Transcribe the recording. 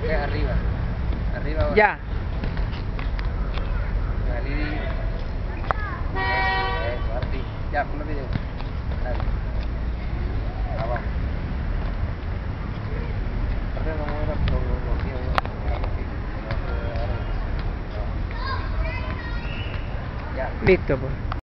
Es arriba. Arriba ahora. Ya. Salí. Eso, así. Ya, ponlo video. Dale. Abajo. Aparte no mueva los tíos. Ya. Listo, pues.